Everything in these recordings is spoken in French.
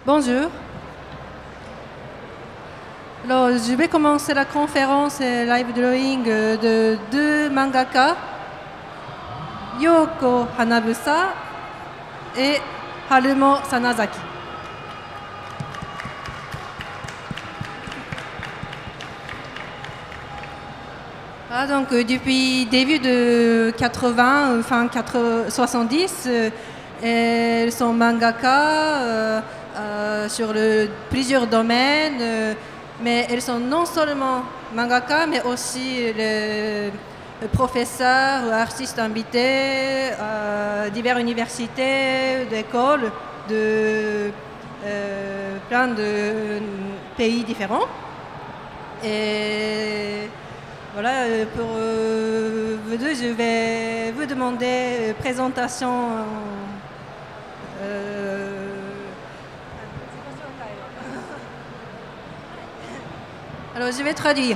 Bonjour. Alors, je vais commencer la conférence live drawing de deux mangaka, Yoko Hanabusa et Harumo Sanazaki. Ah, donc, depuis début de 80, fin 70, elles sont mangaka sur plusieurs domaines, mais elles sont non seulement mangaka, mais aussi les professeurs ou artistes invités à diverses universités, d'écoles de plein de pays différents. Et voilà, pour vous deux, je vais vous demander présentation. Alors, je vais traduire.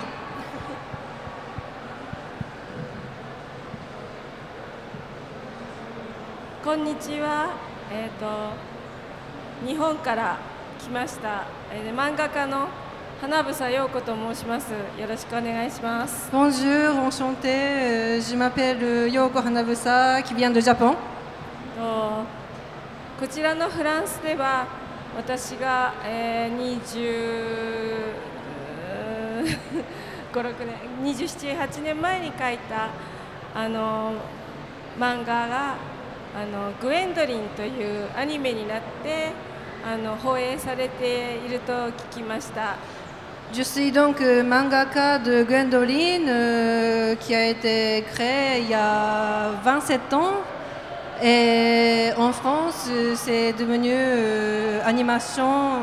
こんにちは。日本から来ました、漫画家の花房陽子と申します。よろしくお願いします。 Bonjour, enchantée. Je m'appelle Yoko Hanabusa, qui vient de Japon. こちらのフランスでは私が、27、8年前に描いた漫画がグエンドリンというアニメになって放映されていると聞きました。 Je suis donc mangaka de Gwendoline, qui a été créé il y a 27 ans. Et en France, c'est devenu animation.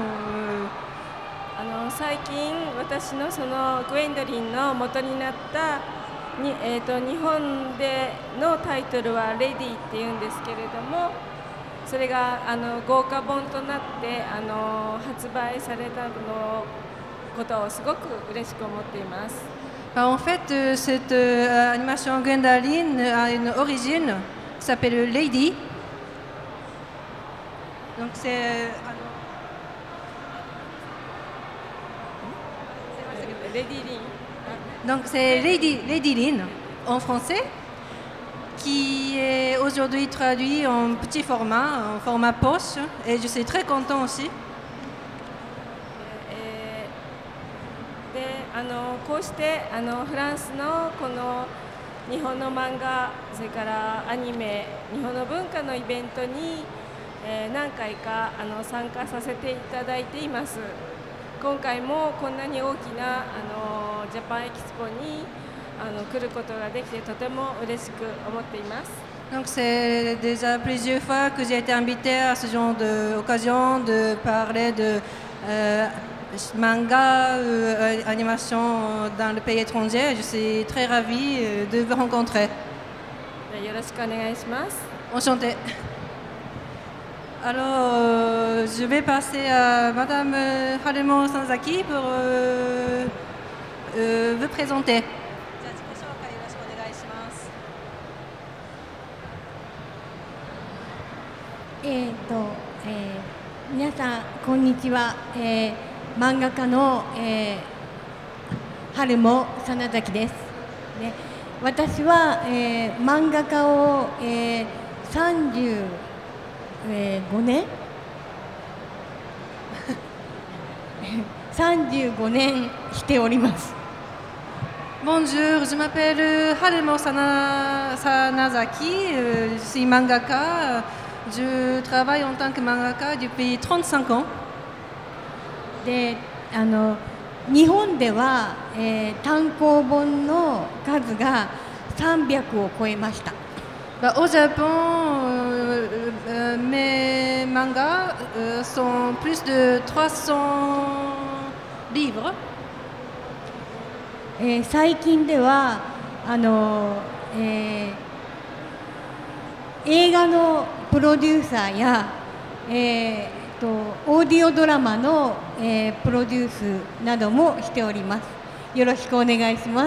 最近私のそのグエンドリンの元になった日本でのタイトルは「レディ」っていうんですけれども、それが豪華本となって発売されたことをすごく嬉しく思っています。 En fait, cette animation Gwendoline a une origine qui s'appelle Lady. Donc c'est Donc c'est Lady Lin en français, qui est aujourd'hui traduit en petit format, en format poche, et je suis très content aussi. こうしてフランスのこの日本の漫画、それからアニメ、日本の文化のイベントに、何回か参加させていただいています。今回もこんなに大きなジャパンエキスポに来ることができてとても嬉しく思っています。 Donc c'est déjà plusieurs fois que j'ai été invitée à ce genre d'occasion de parler de manga, animation dans le pays étranger. Je suis très ravie de vous rencontrer. よろしくお願いします。 Enchantée. Alors, je vais passer à Madame Harumo Sanazaki pour vous présenter. 皆さんこんにちは。漫画家の、春も真崎です。ね、私は、漫画家を、35年35年しております。 Bonjour, je m'appelle Harumo Sanazaki, je suis mangaka. Je travaille en tant que mangaka depuis 35 ans. で、日本では、単行本の数が300を超えました。 Au Japon, mes mangas sont plus de 300 livres. 最近では映画のプロデューサーや、オーディオドラマの、プロデュースなどもしております。よろしくお願いします。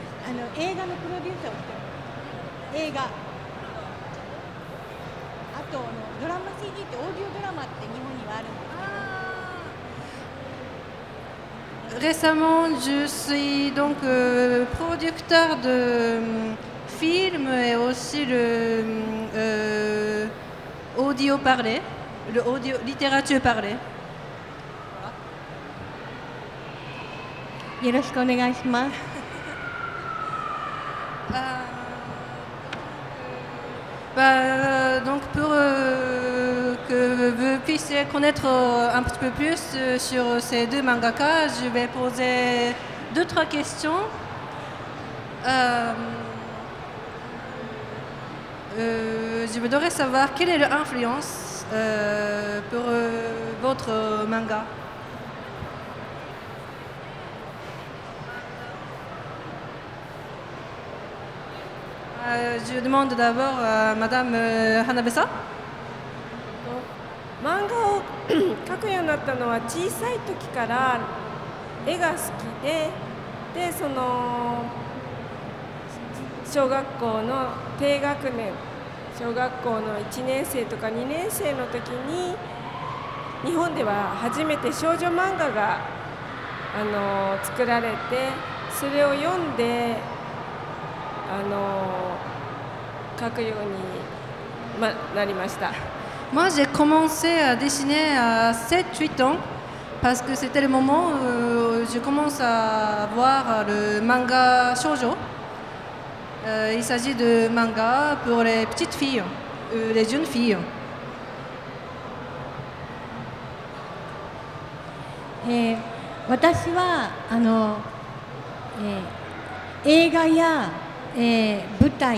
映画のプロデューサーをしております。映画。あととドラマ CD ってオーディオドラマって日本にはあるんですけど。 Récemment, je suis donc producteur de films et aussi le audio parlé, le audio littérature parlée. よろしくお願いします。 Donc pour que vous puissiez connaître un petit peu plus sur ces deux mangaka, je vais poser 2-3 questions. Je voudrais savoir quelle est l'influence pour votre manga. Je demande d'abord à Madame Hanabe-san. 漫画を描くようになったのは小さい時から絵が好きで、その小学校の低学年、小学校の1年生とか2年生の時に日本では初めて少女漫画が作られて、それを読んで描くようになりました。 Moi, j'ai commencé à dessiner à 7-8 ans parce que c'était le moment où je commence à voir le manga shoujo. Il s'agit de manga pour les petites filles, les jeunes filles. 私は映画や、舞台、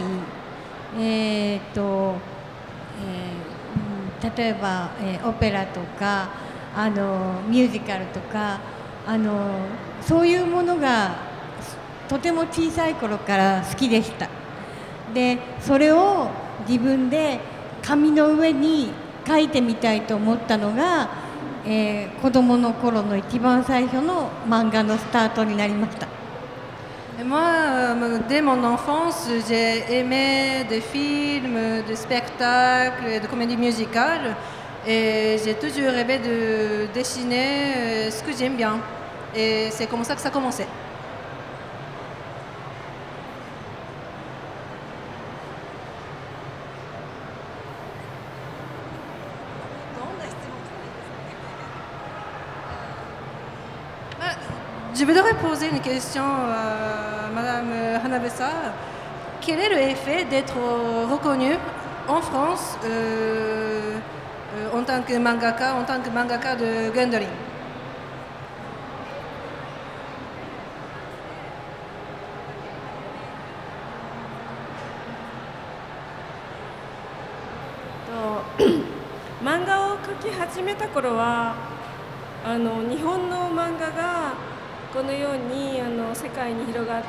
例えば、オペラとかミュージカルとかそういうものがとても小さい頃から好きでした。でそれを自分で紙の上に書いてみたいと思ったのが、子どもの頃の一番最初の漫画のスタートになりました。 Et moi, dès mon enfance, j'ai aimé des films, des spectacles, de comédies musicales. Et j'ai toujours rêvé de dessiner ce que j'aime bien. Et c'est comme ça que ça a commencé. Je voudrais poser une question à Madame Hanabe-san. Quel est l'effet d'être reconnue en France en tant que mangaka de Gundolin? 漫画を描き始めた頃は日本の漫画がこのように世界に広がって、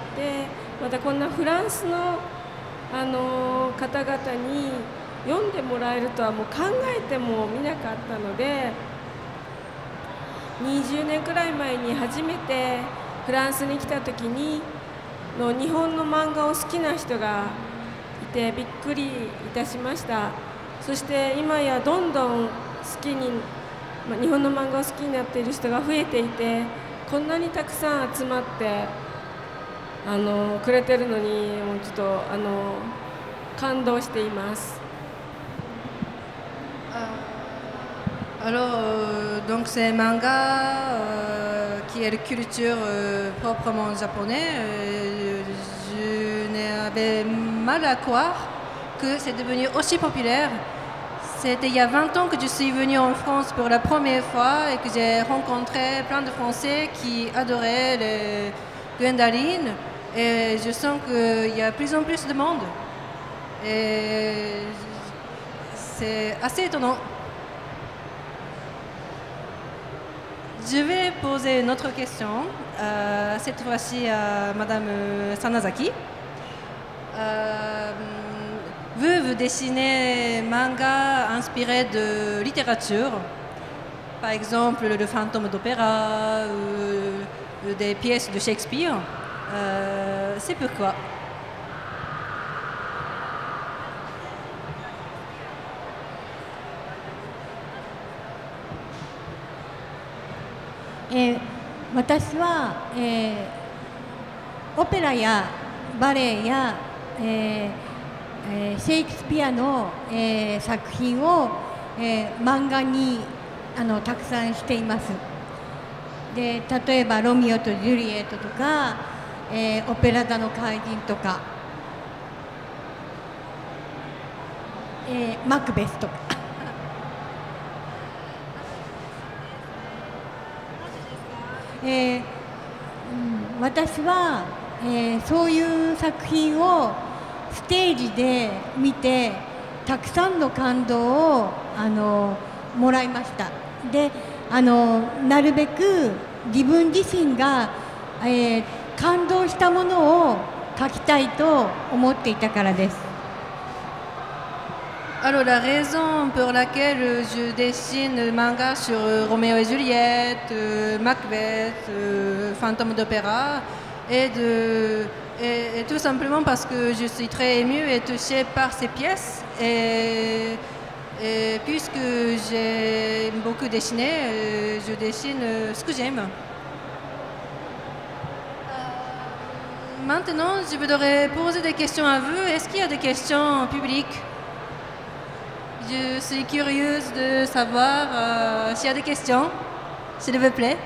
またこんなフランスの方々に読んでもらえるとはもう考えてもみなかったので、20年くらい前に初めてフランスに来た時に日本の漫画を好きな人がいてびっくりいたしました。そして今やどんどん日本の漫画を好きになっている人が増えていて、こんなにたくさん集まってくれてるのにもうちょっと感動しています。 Alors, donc c'est un manga qui est de culture proprement japonaise. Je n'avais mal à croire que c'est devenu aussi populaire. C'était il y a 20 ans que je suis venue en France pour la première fois et que j'ai rencontré plein de Français qui adoraient les Gundolin. Et je sens qu'il y a de plus en plus de monde. Et c'est assez étonnant. Je vais poser une autre question, cette fois-ci à Madame Sanazaki. Vous dessinez manga inspiré de littérature, par exemple le fantôme d'opéra, des pièces de Shakespeare. C'est pourquoi? 私は、オペラやバレエや、シェイクスピアの、作品を、漫画にたくさんしています。で例えば「ロミオとジュリエット」とか、オペラ座の怪人とか、マクベスとか私は、そういう作品をステージで見てたくさんの感動をもらいました。でなるべく自分自身が、感動したものを描きたいと思っていたからです。 Alors la raison pour laquelle je dessine manga sur Roméo et Juliette, Macbeth, Fantôme d'Opéra est tout simplement parce que je suis très émue et touchée par ces pièces et puisque j'aime beaucoup dessiner, je dessine ce que j'aime. Maintenant, je voudrais poser des questions à vous. Est-ce qu'il y a des questions publiques? Je suis curieuse de savoir s'il y a des questions, s'il vous plaît.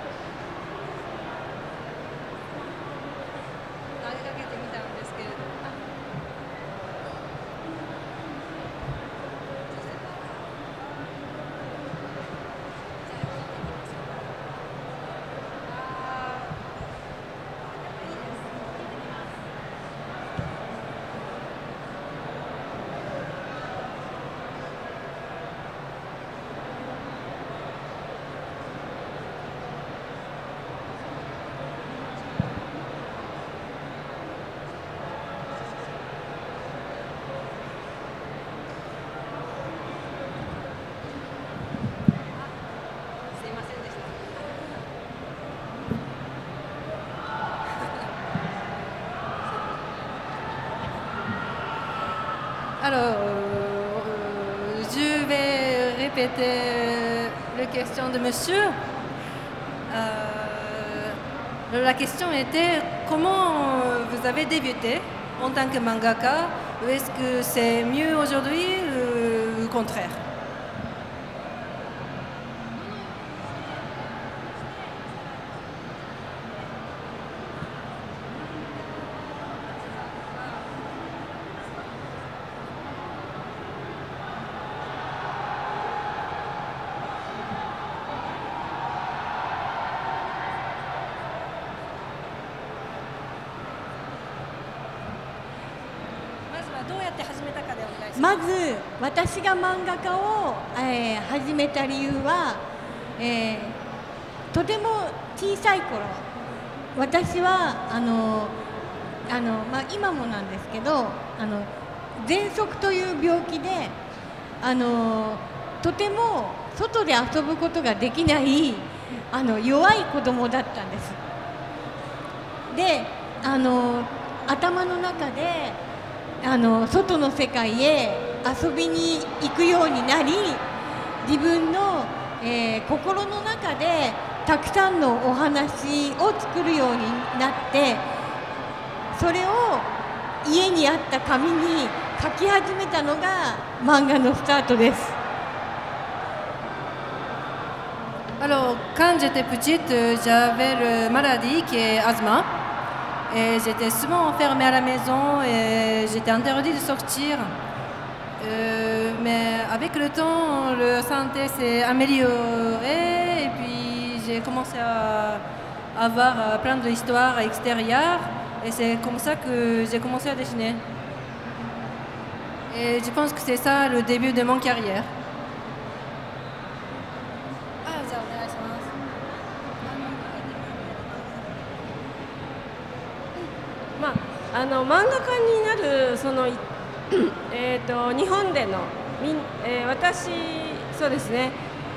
Alors, je vais répéter la question de monsieur. La question était comment vous avez débuté en tant que mangaka? Ou est-ce que c'est mieux aujourd'hui ou au contraire? まず私が漫画家を、始めた理由は、とても小さい頃、私は今もなんですけど喘息という病気でとても外で遊ぶことができない弱い子供だったんです。で頭の中で外の世界へ遊びに行くようになり、自分の、心の中でたくさんのお話を作るようになって、それを家にあった紙に書き始めたのが漫画のスタートです。 Alors, quand j'étais petite, j'avais une maladie qui est asthme. Et j'étais souvent enfermée à la maison et j'étais interdite de sortir. Mais avec le temps, la santé s'est améliorée et puis j'ai commencé à avoir plein d'histoires extérieures et c'est comme ça que j'ai commencé à dessiner. Et je pense que c'est ça le début de mon carrière. 漫画家になるその日本での私そうですね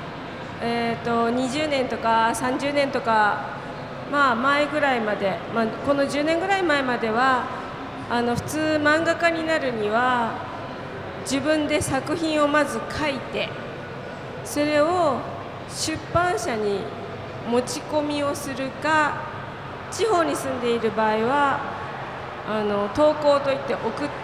20年とか30年とか前ぐらいまで、この10年ぐらい前までは普通漫画家になるには自分で作品をまず書いてそれを出版社に持ち込みをするか、地方に住んでいる場合は投稿といって送って、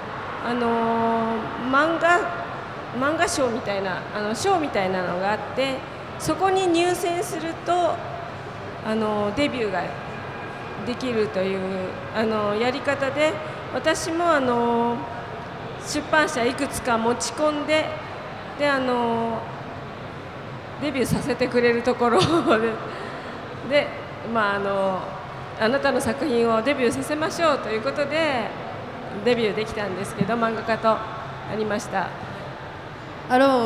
漫画賞みたいな賞みたいなのがあって、そこに入選するとデビューができるというやり方で、私も出版社いくつか持ち込んで、でデビューさせてくれるところで、あなたの作品をデビューさせましょうということでデビューできたんですけど、漫画家となりました。 Alors,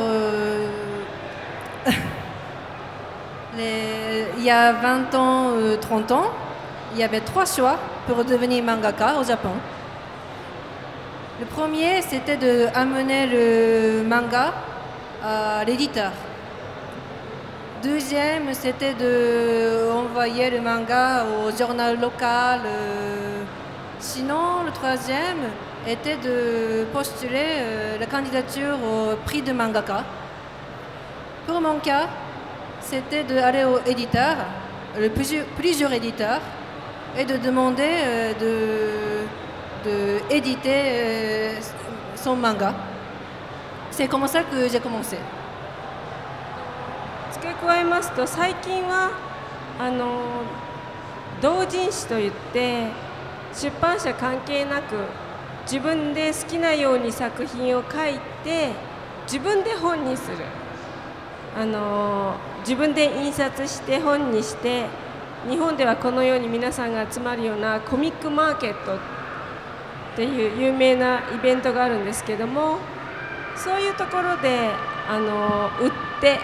il y a 20 ans, 30 ans, il y avait 3 choix pour devenir mangaka au Japon. Le premier, c'était d'amener le manga à l'éditeur. Deuxième, c'était d'envoyer le manga au journal local. Sinon, le troisième était de postuler la candidature au prix de mangaka. Pour mon cas, c'était d'aller au éditeur, plusieurs éditeurs, et de demander d'éditer son manga. C'est comme ça que j'ai commencé. 付け加えますと、最近は同人誌といって出版社関係なく自分で好きなように作品を書いて自分で本にする、自分で印刷して本にして、日本ではこのように皆さんが集まるようなコミックマーケットっていう有名なイベントがあるんですけども、そういうところで売って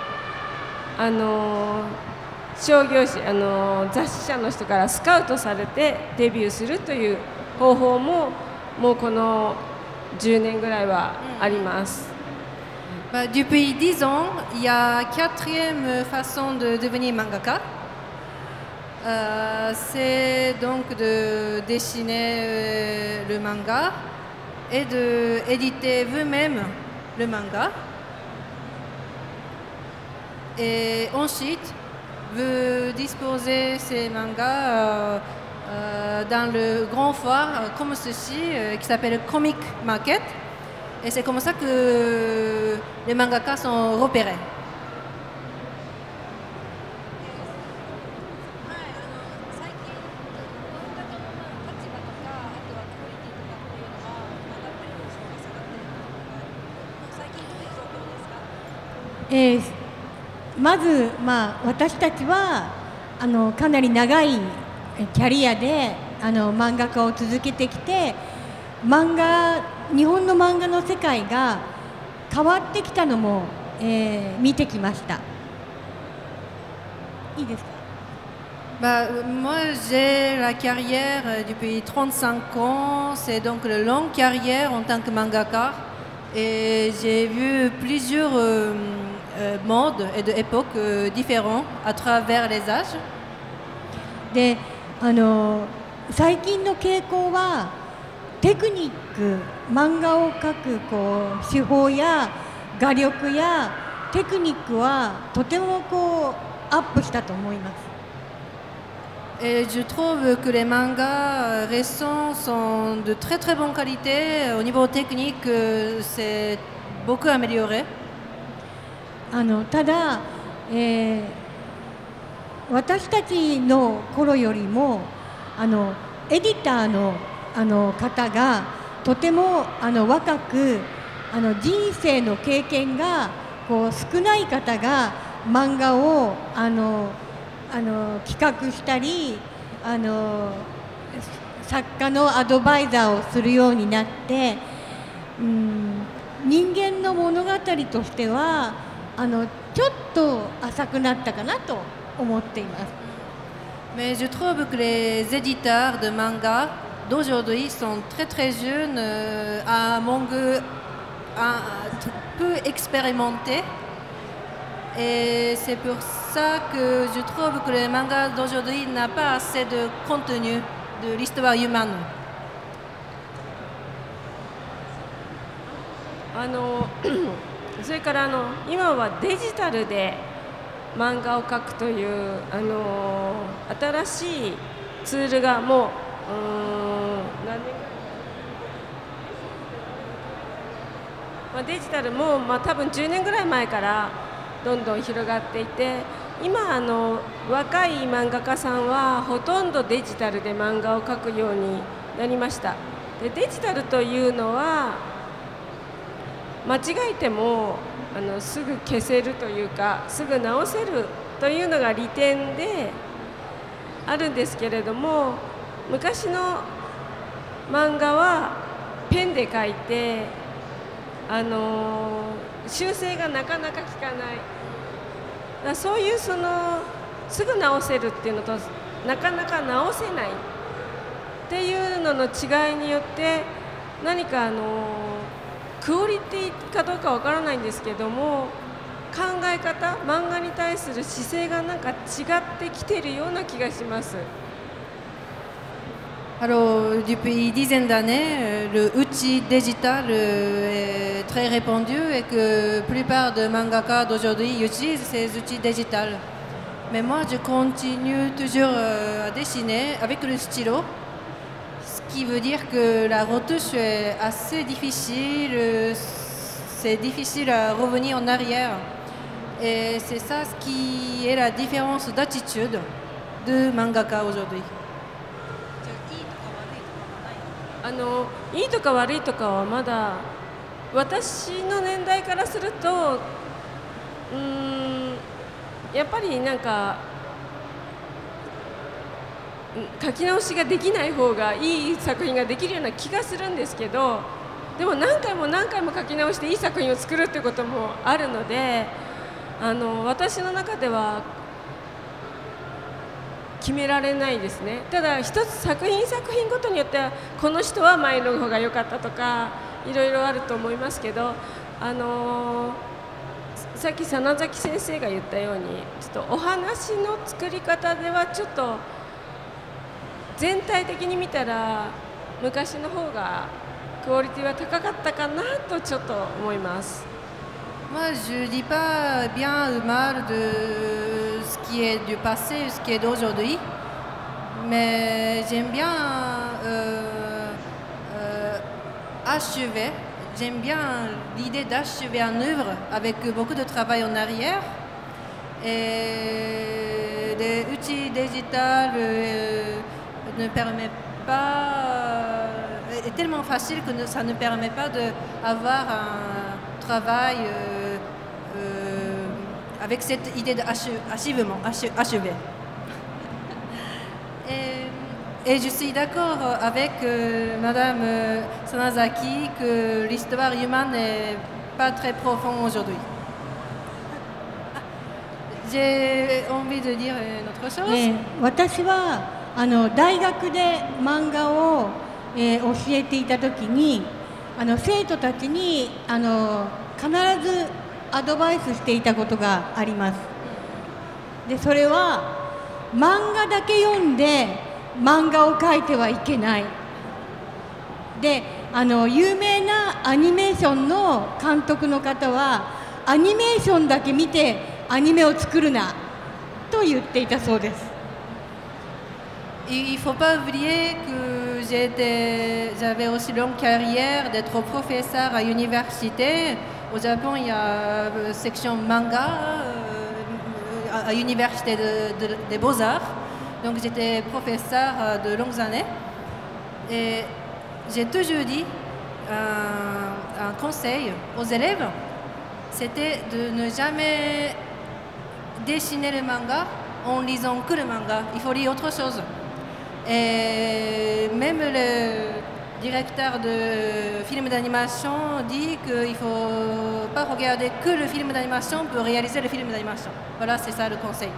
商業誌雑誌社の人からスカウトされてデビューするという方法ももうこの10年ぐらいはあります。 Depuis 10 ans, il y a une quatrième façon de devenir mangaka. C'est donc de dessiner le manga et d'éditer vous-même le manga. Et ensuite, vous disposez ces mangas dans le grand foire comme ceci, qui s'appelle Comic Market. Et c'est comme ça que les mangakas sont repérés. まず、私たちはかなり長いキャリアで漫画家を続けてきて、日本の漫画の世界が変わってきたのも、見てきました。いいですか ？Moi, j'ai la carrière depuis 35 ans. C'est donc une longue carrière en tant que mangaka. Et j'ai vu plusieurs modes et d'époques différents à travers les âges. で、最近の傾向はテクニック、漫画を描く手法や画力やテクニックはとてもアップしたと思います。 Et je trouve que les mangas récents sont de très très bonne qualité. Au niveau technique, c'est beaucoup amélioré. ただ、私たちの頃よりもエディターの方がとても若く人生の経験が少ない方が漫画を企画したり作家のアドバイザーをするようになって、人間の物語としてはちょっと浅くなったかなと思っています。 Mais je trouve que les éditeurs de manga d'aujourd'hui sont très très jeunes, à peu expérimentés. Et c'est pour ça que je trouve que les mangas d'aujourd'hui n'ont pas assez de contenu de l'histoire humaine. それから今はデジタルで漫画を描くという、新しいツールがもう何年ぐらい、デジタルも、多分10年ぐらい前からどんどん広がっていて、今若い漫画家さんはほとんどデジタルで漫画を描くようになりました。でデジタルというのは間違えてもすぐ消せるというか、すぐ直せるというのが利点であるんですけれども、昔の漫画はペンで描いて修正がなかなか効かない。そういうすぐ直せるっていうのとなかなか直せないっていうのの違いによって、何かクオリティかどうかわからないんですけども、考え方、漫画に対する姿勢がなんか違ってきているような気がします。 Alors, depuis dizaines d'années, le outil digital est très répandu et que la plupart des mangaka d'aujourd'hui utilisent ces outils digitaux. Mais moi, je continue toujours à dessiner avec le stylo, ce qui veut dire que la retouche est assez difficile, c'est difficile à revenir en arrière. Et c'est ça ce qui est la différence d'attitude de mangaka aujourd'hui. いいとか悪いとかはまだ私の年代からするとやっぱりなんか書き直しができない方がいい作品ができるような気がするんですけど、でも何回も何回も書き直していい作品を作るっていうこともあるので、私の中では決められないですね。ただ一つ作品ごとによってはこの人は前の方が良かったとかいろいろあると思いますけど、さっき真崎先生が言ったようにちょっとお話の作り方ではちょっと全体的に見たら昔の方がクオリティは高かったかなとちょっと思います。 Moi, je dis pas bien ou mal de ce qui est du passé, ce qui est d'aujourd'hui, mais j'aime bien achever. J'aime bien l'idée d'achever une œuvre avec beaucoup de travail en arrière. Et les outils digitaux ne permettent pas, est tellement facile que ça ne permet pas d'avoir un travail avec cette idée d'achèvement, achevé. Et je suis d'accord avec Madame Sanazaki que l'histoire humaine n'est pas très profonde aujourd'hui. J'ai envie de dire une autre chose. 私は大学で漫画を、教えていたときに生徒たちに必ずアドバイスしていたことがあります。でそれは漫画だけ読んで漫画を描いてはいけない。で有名なアニメーションの監督の方はアニメーションだけ見てアニメを作るなと言っていたそうです。 Il ne faut pas oublier que j'avais aussi une longue carrière d'être professeur à l'université. Au Japon, il y a une section manga à l'université des beaux-arts. Donc j'étais professeur de longues années. Et j'ai toujours dit un conseil aux élèves, c'était de ne jamais dessiner le manga en lisant que le manga. Il faut lire autre chose. Et même le directeur de film d'animation dit qu'il ne faut pas regarder que le film d'animation pour réaliser le film d'animation. Voilà, c'est ça le conseil.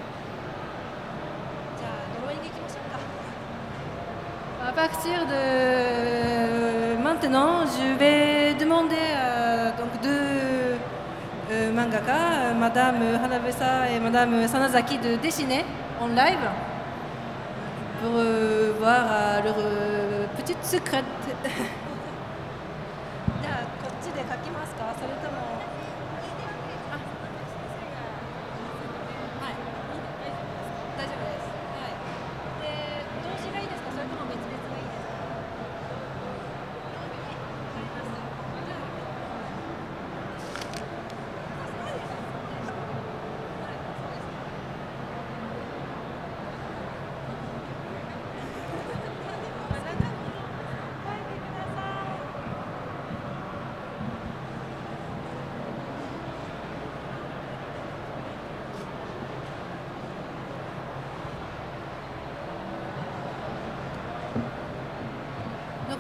À partir de maintenant, je vais demander donc deux mangaka, Madame Hanabesa et Madame Sanazaki, de dessiner en live pour voir leur petite secrète. じゃあこっちで書きますか？それとも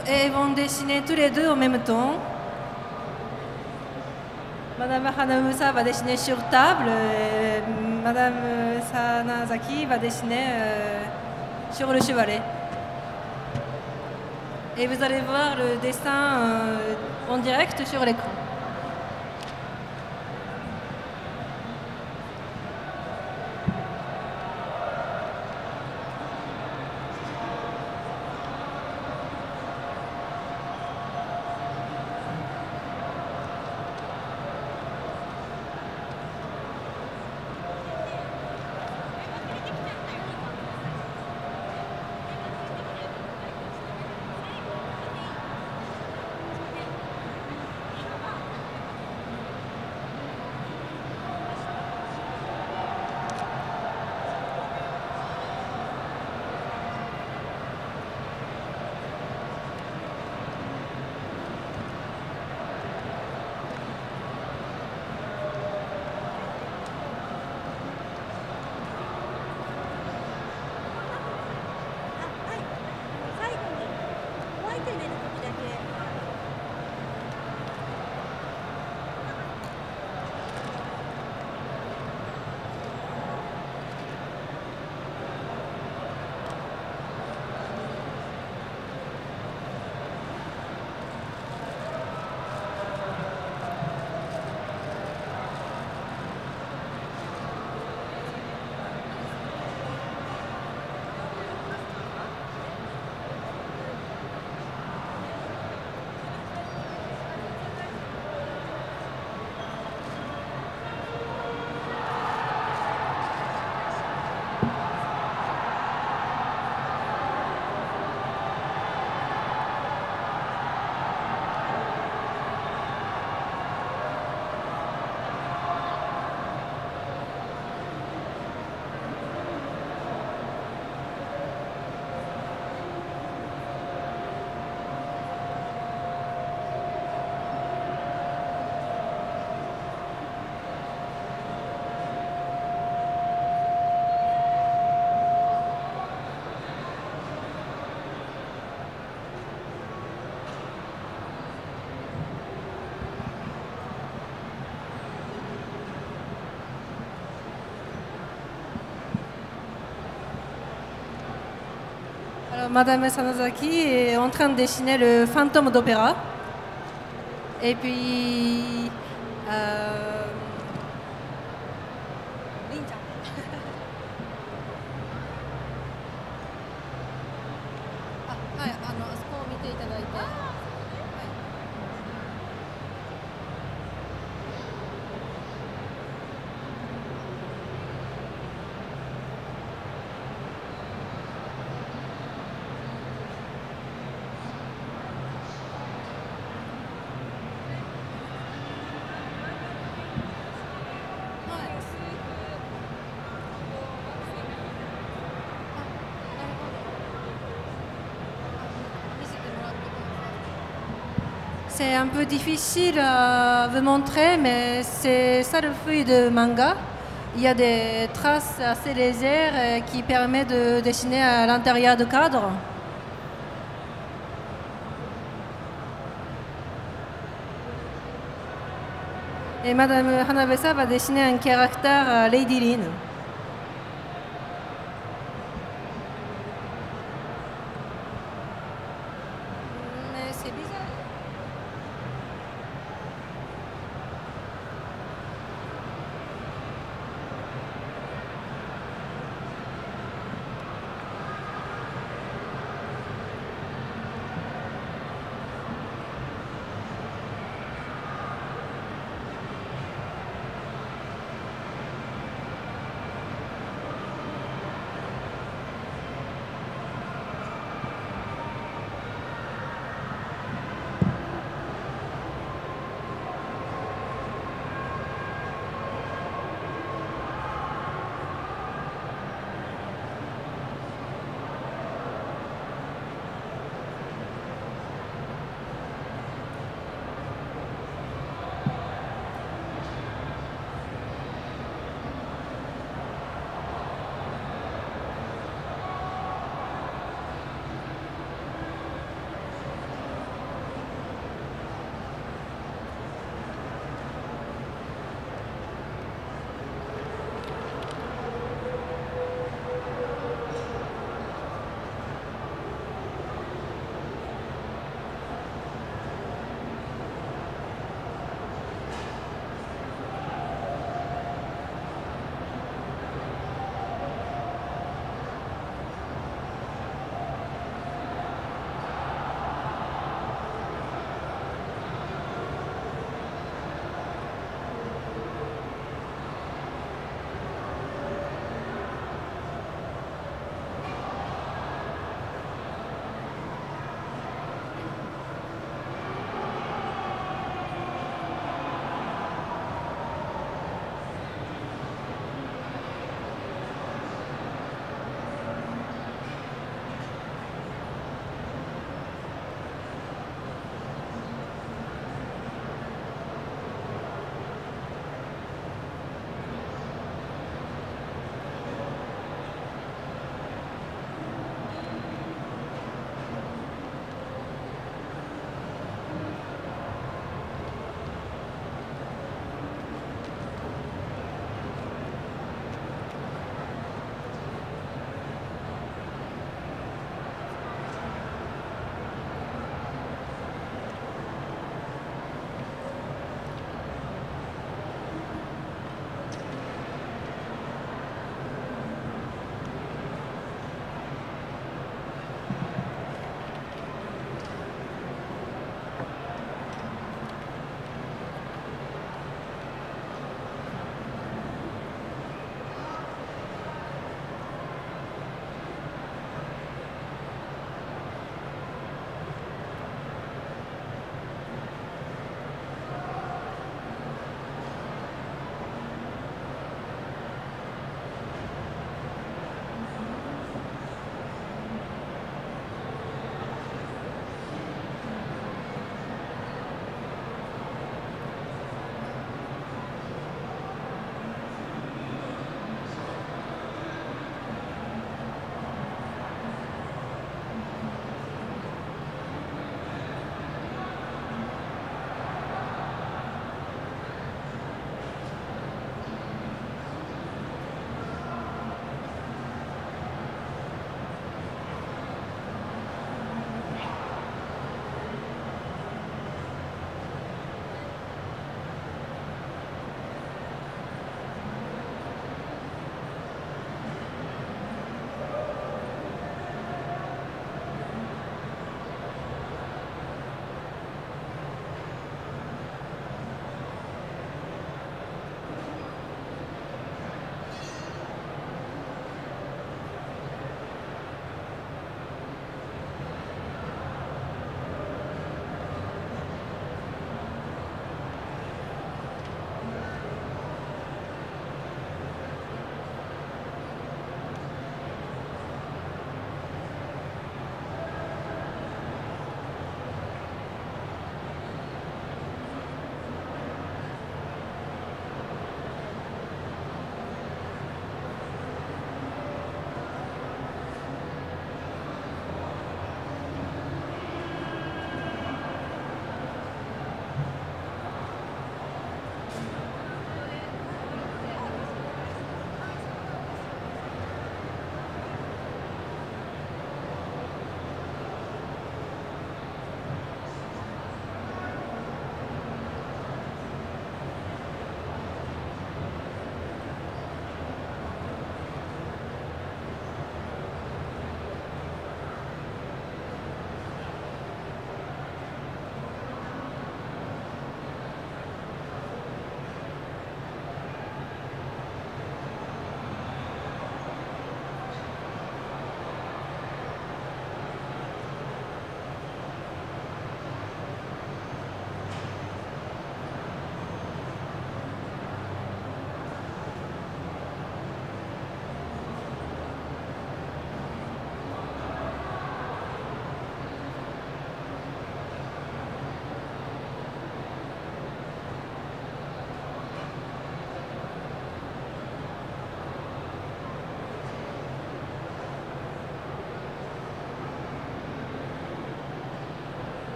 et vont dessiner tous les deux en même temps. Madame Hanabusa va dessiner sur table, et Madame Sanazaki va dessiner sur le chevalet. Et vous allez voir le dessin en direct sur l'écran. Madame Sanazaki est en train de dessiner le fantôme d'opéra. Et puis, c'est un peu difficile à vous montrer, mais c'est ça le feuille de manga. Il y a des traces assez légères qui permettent de dessiner à l'intérieur du cadre. Et Madame Hanabusa va dessiner un caractère Lady Lin. Mais c'est bizarre.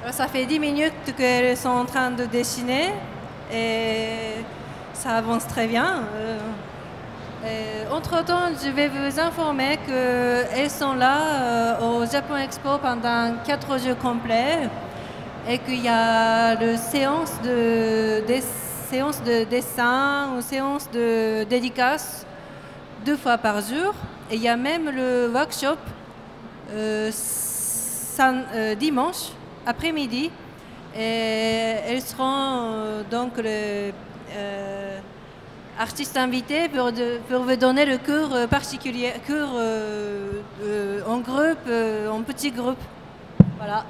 Ça fait 10 minutes qu'elles sont en train de dessiner et ça avance très bien. Entre-temps, je vais vous informer qu'elles sont là au Japon Expo pendant 4 jours complets et qu'il y a des séances de dessin ou séances de dédicaces 2 fois par jour. Et il y a même le workshop dimanche après-midi. Et elles seront donc les artistes invités pour vous donner le cours particulier, cours en groupe, en petit groupe. Voilà.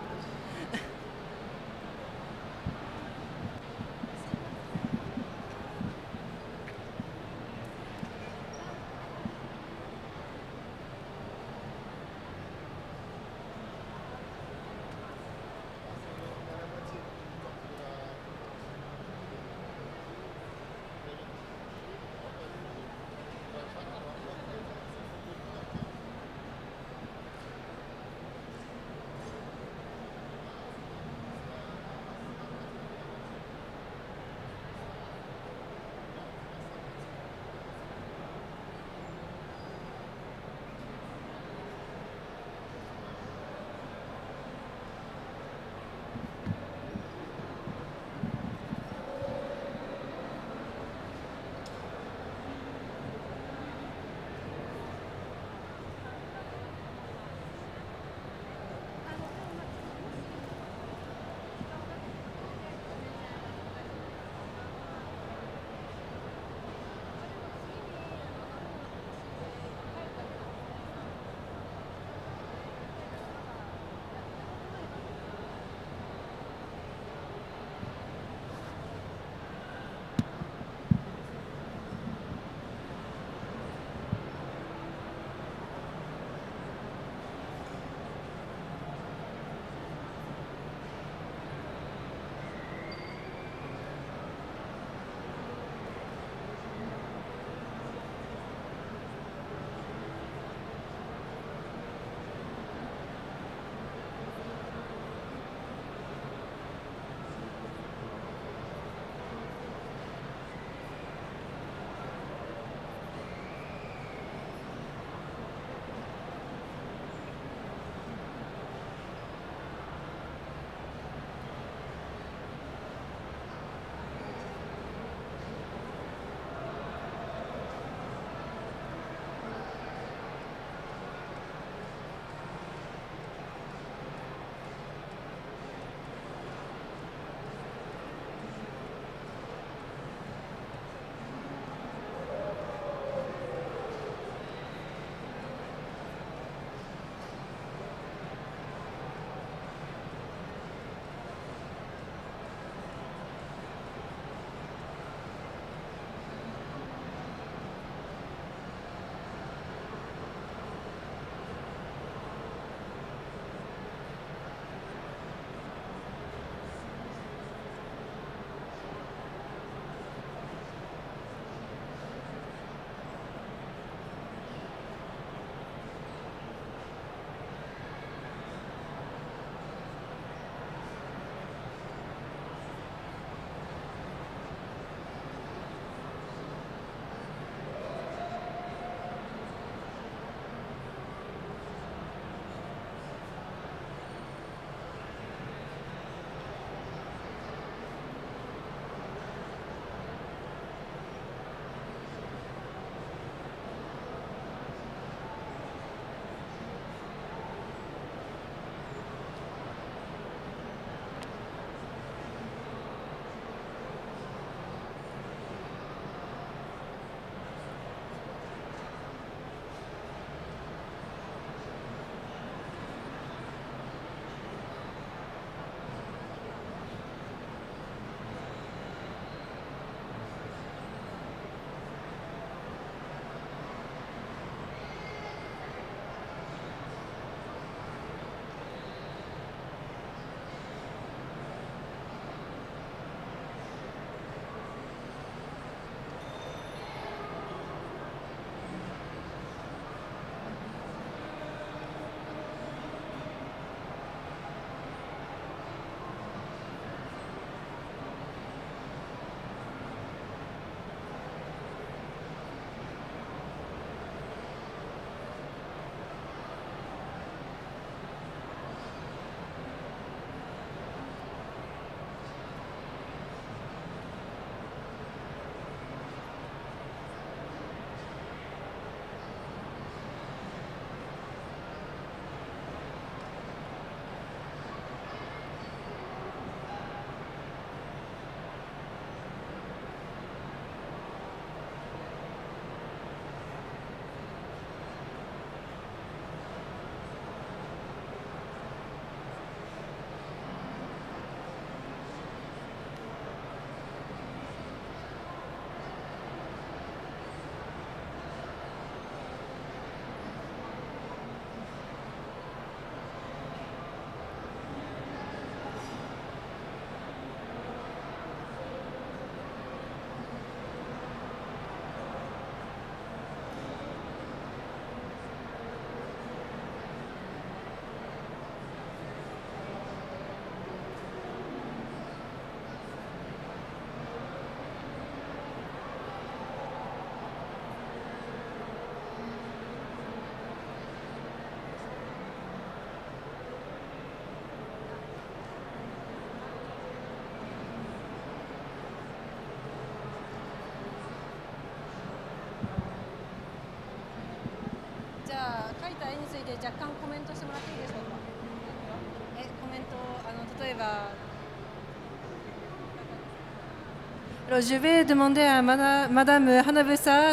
じゃあ描いた絵について若干コメントしてもらっていいでしょうか。コメント例えば。Alors, je vais demander à Madame Hanabusa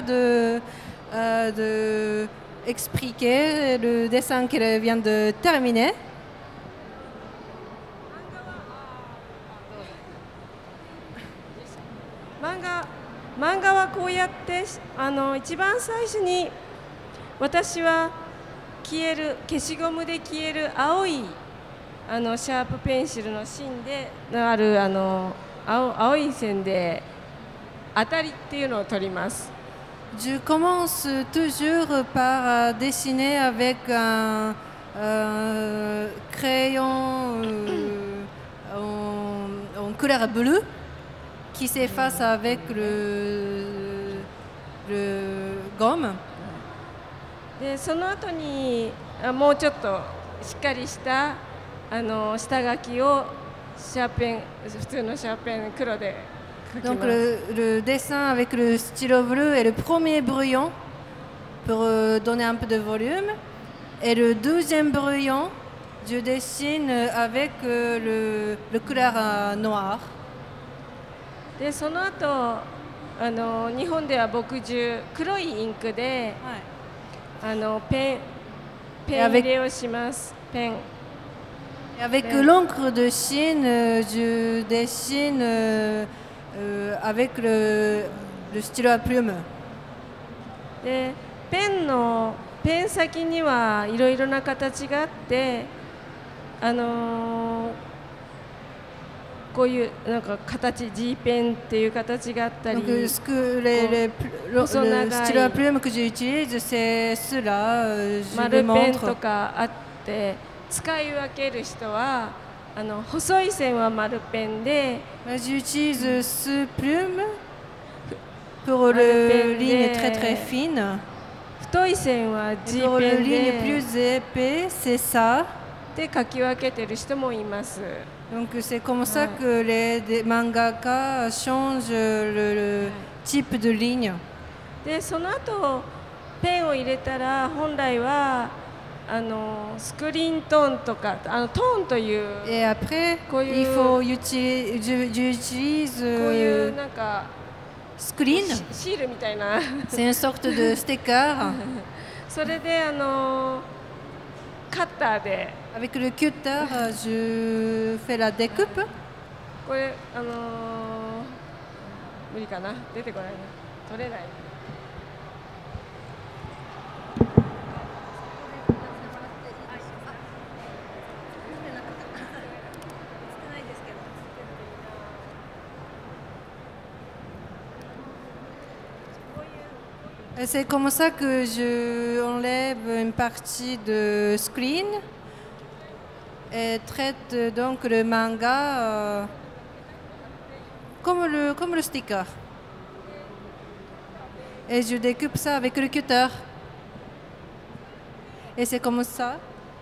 de expliquer le dessin qu'elle vient de terminer. 漫画はこうやって一番最初に私は消しゴムで消える青いシャープペンシルの芯である青い線で当たりっていうのを取ります。 Je commence toujours par dessiner avec un crayon en couleur bleue qui s'efface avec le gomme. でその後にもうちょっとしっかりした下書きを普通のシャーペン黒で書きます。 Donc le dessin avec le stylo bleu est le premier brouillon pour donner un peu de volume. Et le deuxième brouillon, je dessine avec le couleur noir. でその後日本では墨汁黒いインクで、ペン入れをします。ペン。 Et avec l'encre de Chine, je dessine avec le stylo à plume. でペン先にはいろいろな形があって、こういうなんか形 G ペンっていう形があったり、 le stylo à plume que j'utilise, c'est cela. Je 丸 le ペン montre. とかあって、使い分ける人は細い線は丸ペンで、 J'utilise ce plume pour les lignes très très fines. 太い線は G Pour ペ les ン lignes で plus épais, c'est ça. で書き分けてる人もいます。 Donc c'est comme ça que les mangaka changent le type de ligne. でその後ペンを入れたら本来はスクリーントーンとかトーンという Et après, il faut j'utilise こういうなんか screen. シールみたいな C'est une sorte de sticker. それでカッターで Avec le cutter, je fais la découpe. これ無理かな、出てこないな、取れない。 C'est comme ça que je enlève une partie de screen et traite donc le manga comme le sticker. Et je découpe ça avec le cutter. Et c'est comme ça.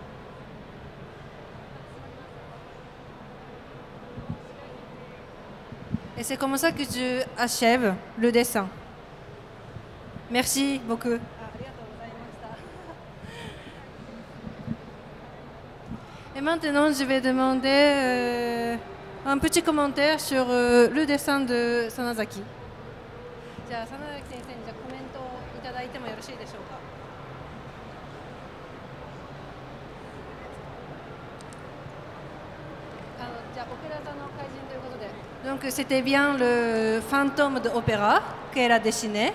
Et c'est comme ça que je achève le dessin. Merci beaucoup. Et maintenant, je vais demander un petit commentaire sur le dessin de Sanazaki. じゃあ、真崎先生にコメントをいただいてもよろしいでしょうか。じゃあ、オペラ座の怪人ということで。Donc, c'était bien le fantôme de l'opéra qu'elle a dessiné.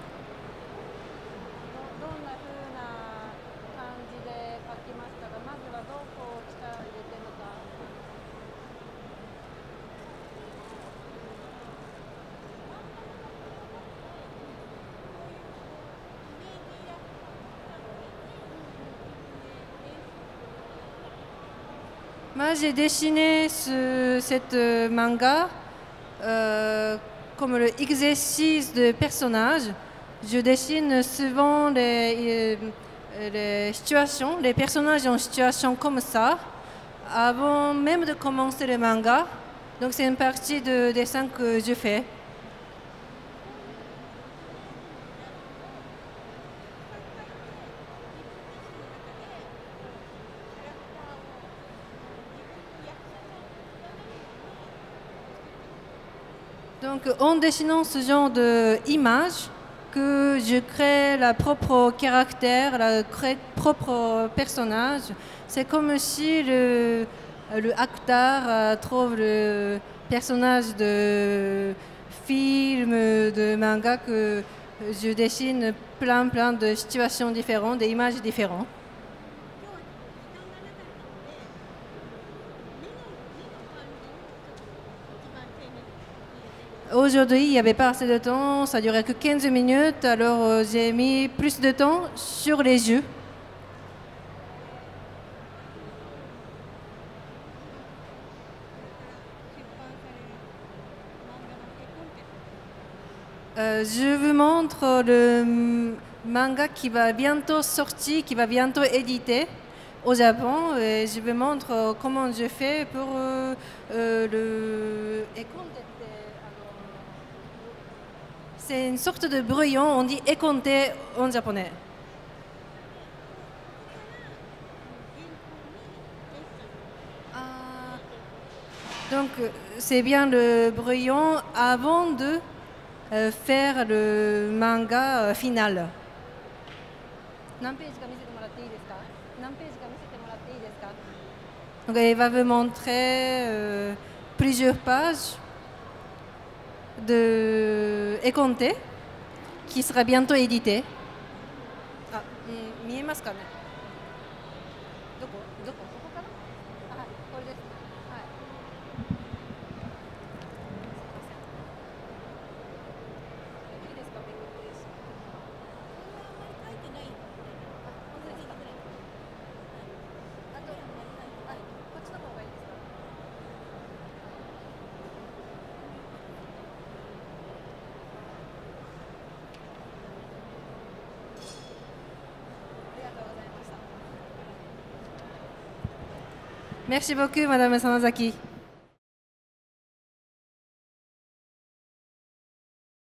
どんな風な感じで描きましたか。まずはどこを力を入れてるのか。Moi, j'ai dessiné cette manga comme l'exercice de personnage. Je dessine souvent les situations, les personnages en situation comme ça, avant même de commencer le manga. Donc, c'est une partie de dessin que je fais. Donc, en dessinant ce genre d'image, que je crée le propre caractère, le propre personnage. C'est comme si le acteur trouve le personnage de film, de manga que je dessine plein de situations différentes, des images différentes. Aujourd'hui, il n'y avait pas assez de temps, ça durait que 15 minutes, alors j'ai mis plus de temps sur les yeux. Je vous montre le manga qui va bientôt sortir, qui va bientôt éditer au Japon. Et je vous montre comment je fais pour le... C'est une sorte de brouillon, on dit ekonte en japonais. Donc c'est bien le brouillon avant de faire le manga final. Donc elle va vous montrer plusieurs pages de ekonte qui sera bientôt édité. Ah, 見えますかね。どこ？ここかな？あ、はい、これです。はい。いいですか？めくってです。あんまり書いてない。あ、本当ですか？あと、はい、こっちの方がいいですか？Merci beaucoup, Madame Sanazaki.